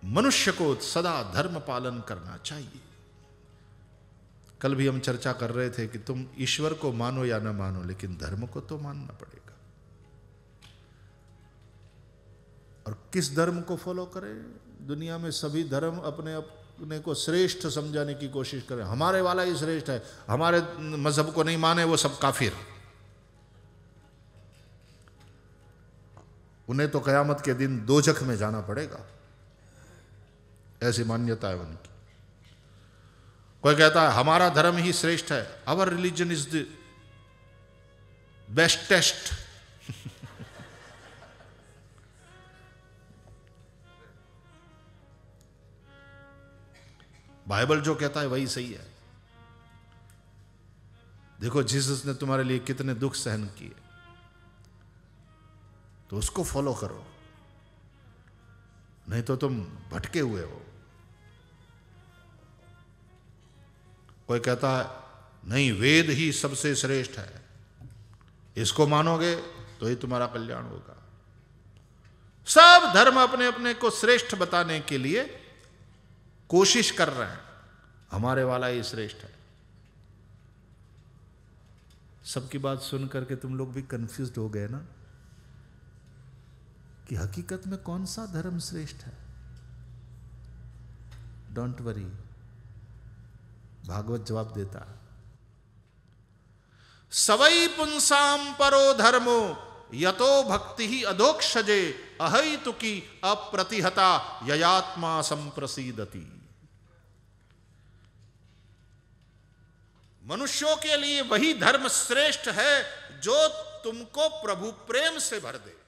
मनुष्य को सदा धर्म पालन करना चाहिए। कल भी हम चर्चा कर रहे थे कि तुम ईश्वर को मानो या न मानो, लेकिन धर्म को तो मानना पड़ेगा। और किस धर्म को फॉलो करें? दुनिया में सभी धर्म अपने अपने को श्रेष्ठ समझाने की कोशिश करें। हमारे वाला ही श्रेष्ठ है, हमारे मजहब को नहीं माने वो सब काफिर। उन्हें तो कयामत के दिन दोजख में जाना पड़ेगा, ऐसी मान्यता है उनकी। कोई कहता है हमारा धर्म ही श्रेष्ठ है, our religion is the bestest. Bible जो कहता है वही सही है। देखो जीसस ने तुम्हारे लिए कितने दुख सहन किए, तो उसको फॉलो करो, नहीं तो तुम भटके हुए हो। कोई कहता है नहीं वेद ही सबसे श्रेष्ठ है, इसको मानोगे तो ही तुम्हारा कल्याण होगा। सब धर्म अपने अपने को श्रेष्ठ बताने के लिए कोशिश कर रहे हैं, हमारे वाला ही श्रेष्ठ है। सबकी बात सुन करके तुम लोग भी कंफ्यूज्ड हो गए ना कि हकीकत में कौन सा धर्म श्रेष्ठ है। डोंट वरी, भागवत जवाब देता है। सवै पुंसाम परो धर्मो यतो भक्ति ही अधोक्षजे अहैतुकी अप्रतिहता ययात्मा संप्रसीदति। मनुष्यों के लिए वही धर्म श्रेष्ठ है जो तुमको प्रभु प्रेम से भर दे।